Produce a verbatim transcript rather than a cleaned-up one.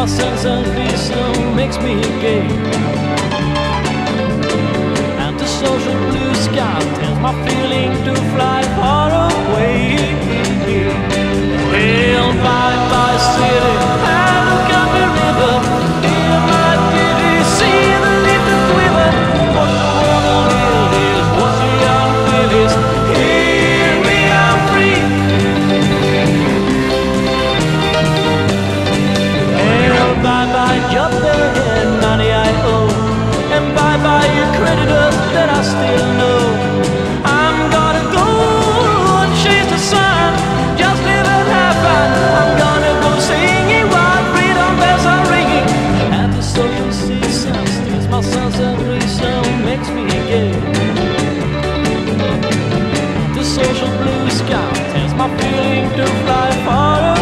my sense of reason makes me gay. Antisocial blue sky tells my feeling to fly far away. Well, bye bye city, and look at the river. Hear my ditty, see the little quiver. What the world is, what the young feel is. Hear me, I'm free. Well, bye bye job and money I owe, and bye bye your creditors that I still know. I'm gonna go and chase the sun, just live and have fun. I'm gonna go singing while freedom bells are ringing. Antisocial season steals my sense of reason, makes me gay. The social blue sky tells my feeling to fly far away.